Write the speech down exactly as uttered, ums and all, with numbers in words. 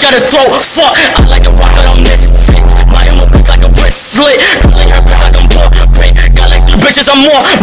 gotta throw. Fuck, I like a rocket on this fit. My own bitch like a wrist slit. Calling her bitch like I'm more print. Got like three bitches, I'm more